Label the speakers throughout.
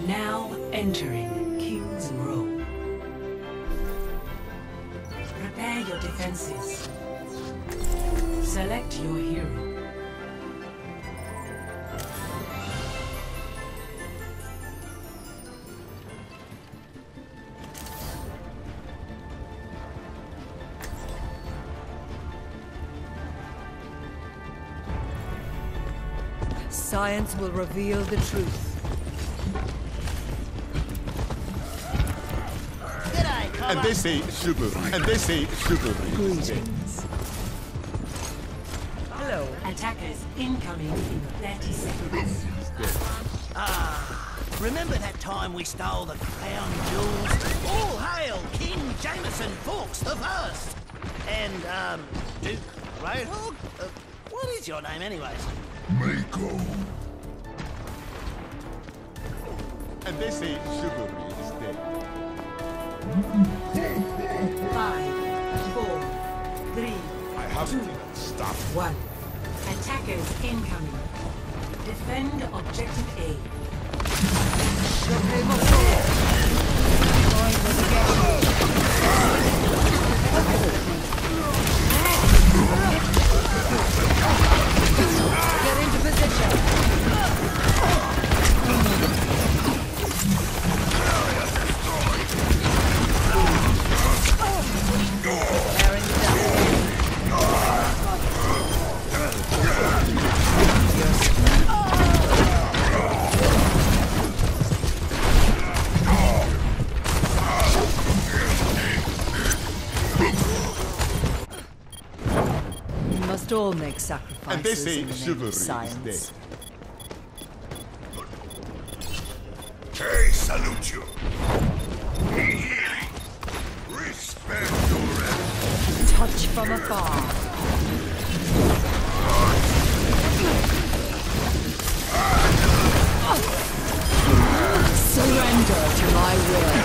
Speaker 1: Now entering King's Row. Prepare your defenses. Select your hero.
Speaker 2: Science will reveal the truth.
Speaker 3: And they say sugar. And they say sugar.
Speaker 2: Greetings. Hello.
Speaker 1: Attackers incoming in 30 seconds.
Speaker 4: Remember that time we stole the crown jewels? All hail King Jameson Fawkes the First! And, Duke Roadhog? What is your name anyways?
Speaker 3: Mako. And they say sugar is dead.
Speaker 1: 5, 4, 3,
Speaker 3: I have
Speaker 1: 2,
Speaker 3: to stop.
Speaker 1: 1. Attackers incoming. Defend objective A.
Speaker 2: Get into position. Bearing We must all make sacrifices
Speaker 3: And they say
Speaker 2: in the name
Speaker 3: sugar
Speaker 2: of
Speaker 3: is
Speaker 2: science.
Speaker 3: I salute you. Healing. Respect your enemy.
Speaker 2: Touch from afar. Surrender to my will.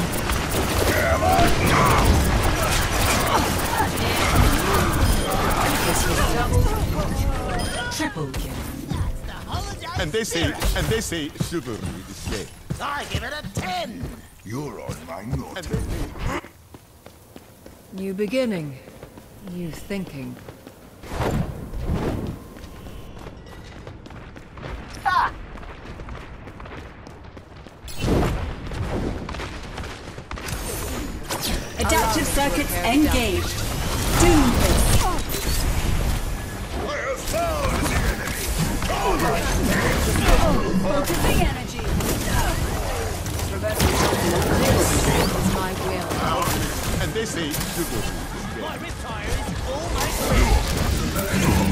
Speaker 1: Triple kill.
Speaker 3: And they say sugar is dead.
Speaker 4: I give it a 10!
Speaker 3: You're on my note. And they say
Speaker 2: New beginning. New thinking.
Speaker 1: Adaptive circuits engaged. Doom this.
Speaker 2: Focusing energy. This is my will.
Speaker 3: And they say sugar is
Speaker 4: My
Speaker 3: dead.
Speaker 4: riptire is almost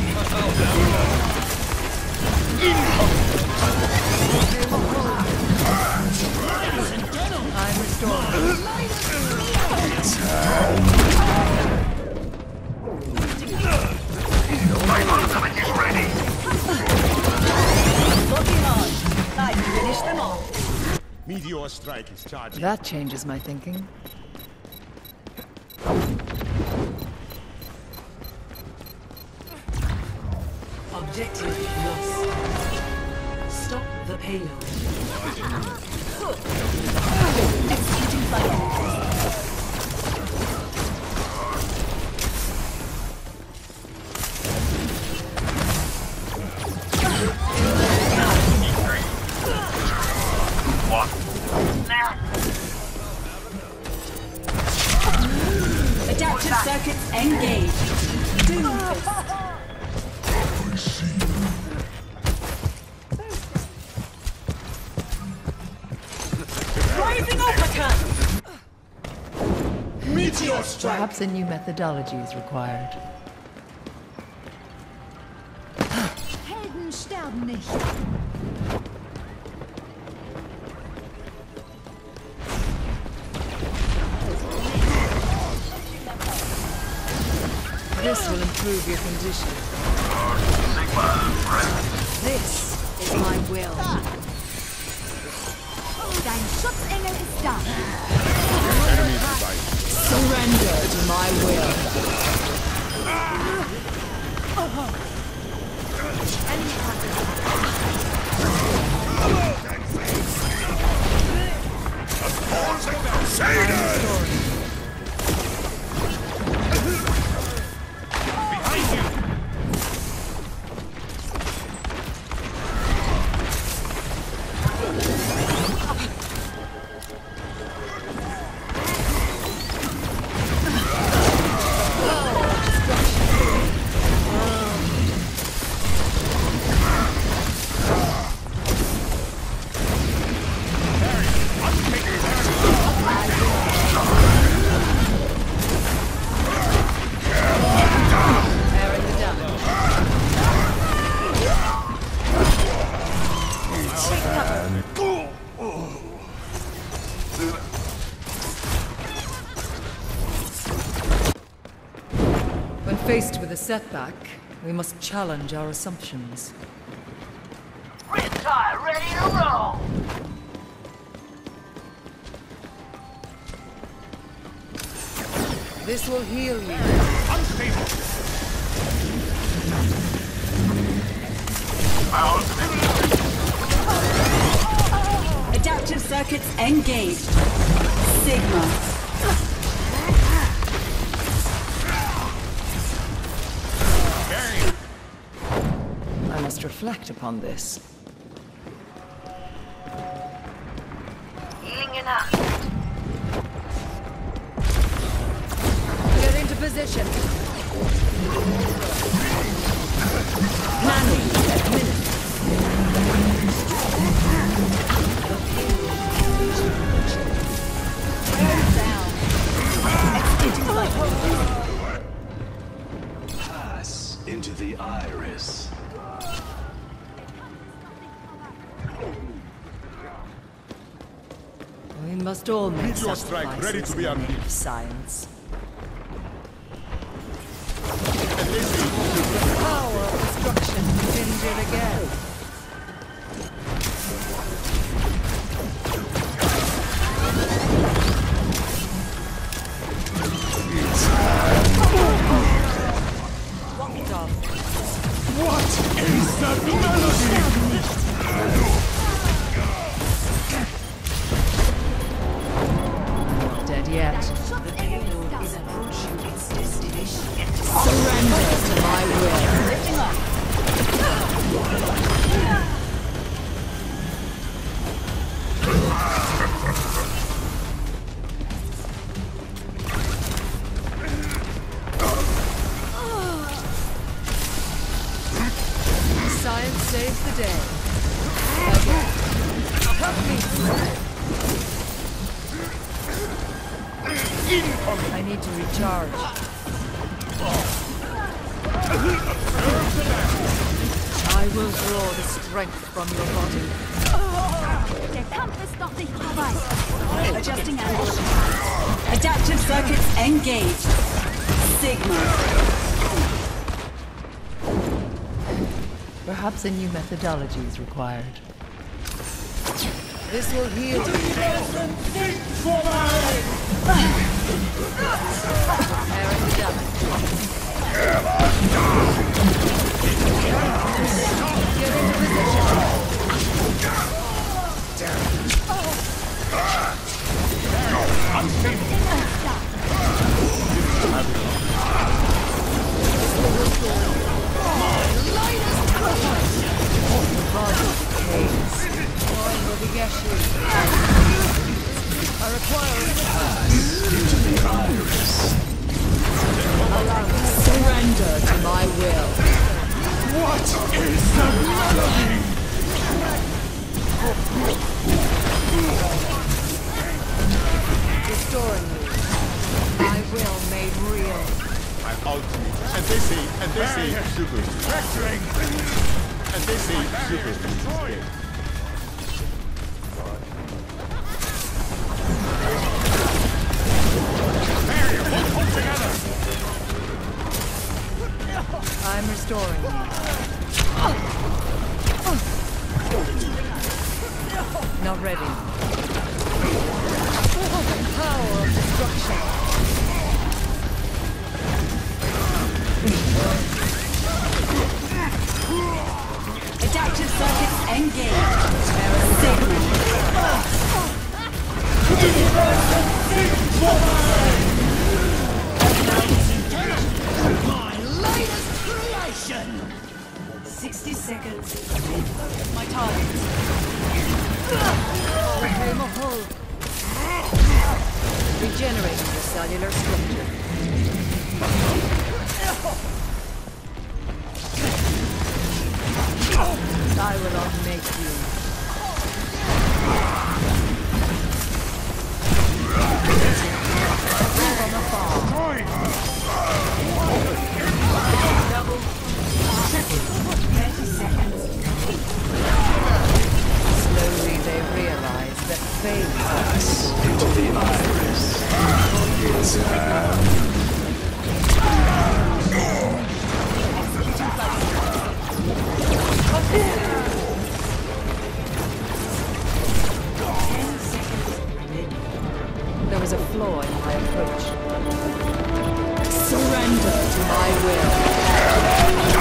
Speaker 4: Ladies and gentlemen,
Speaker 2: I'm restored.
Speaker 3: My ultimate is ready.
Speaker 1: Looking on. I finished them all.
Speaker 3: Meteor strike is charging.
Speaker 2: That changes my thinking.
Speaker 1: Objective lost. Stop the payload. Executing fire. Adaptive circuits engaged. Doom fist. Rising uppercut! Meteor strike!
Speaker 2: Perhaps a new methodology is required.
Speaker 5: Helden sterben nicht.
Speaker 2: This will improve your condition. This is my will.
Speaker 5: Dein Schutzengel ist da.
Speaker 2: Surrender to my will. When faced with a setback, we must challenge our assumptions.
Speaker 4: Red tire ready to roll!
Speaker 2: This will heal you.
Speaker 1: Adaptive circuits engaged. Sigma.
Speaker 2: I must reflect upon this.
Speaker 4: Healing enough.
Speaker 2: Get into position.
Speaker 1: Planning at minutes.
Speaker 6: Pass into the iris.
Speaker 2: We must all make
Speaker 3: Meteor strike
Speaker 2: sacrifices
Speaker 3: ready to be
Speaker 2: in the name
Speaker 3: unleashed.
Speaker 2: of science.
Speaker 3: And they see
Speaker 2: The power of destruction begins yet again. Walked off.
Speaker 3: What is that melody?
Speaker 2: Dead yet.
Speaker 1: The payload is approaching its destination.
Speaker 2: Surrender to my will.
Speaker 1: Lifting up.
Speaker 2: Science saves the day. Again. Help me. I need to recharge. I will draw the strength from your body.
Speaker 5: Der Kampf ist noch nicht vorbei.
Speaker 1: Adjusting angle. Adaptive circuits engaged. Sigma.
Speaker 2: Perhaps a new methodology is required. This will heal you. Repairing the damage. Get into position. I require
Speaker 6: Into the iris.
Speaker 2: surrender to my will.
Speaker 3: What is that melody?
Speaker 2: Restoring you. My will made real.
Speaker 3: I'm ultimate. And they see super. And they see super.
Speaker 2: I'm restoring you. Not ready. The power of destruction.
Speaker 1: Adaptive circuits engaged. Sigma.
Speaker 4: My latest creation!
Speaker 1: 60 seconds. My target.
Speaker 2: Became a whole. Regenerating the cellular structure. I will not make you. From afar. Double.
Speaker 1: 30 seconds.
Speaker 2: Slowly fade.
Speaker 6: Pass into the iris. It's
Speaker 2: There was a flaw in my approach. Surrender to my will.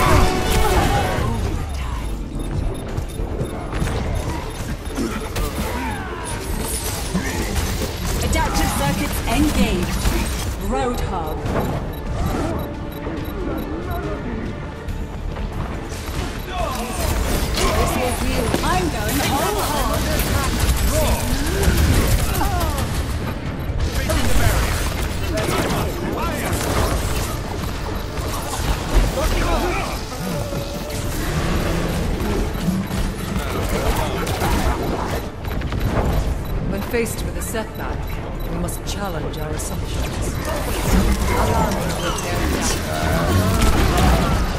Speaker 5: Adaptive circuits engaged. Roadhog. I'm going all hard.
Speaker 2: When faced with a setback, we must challenge our assumptions. Allow me to repair damage.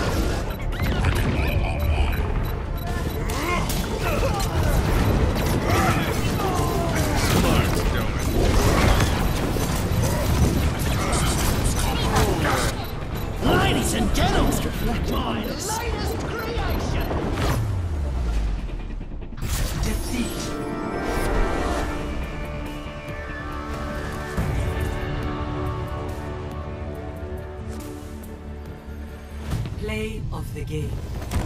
Speaker 4: Ladies and gentlemen, my latest creation!
Speaker 1: Defeat. Play of the game.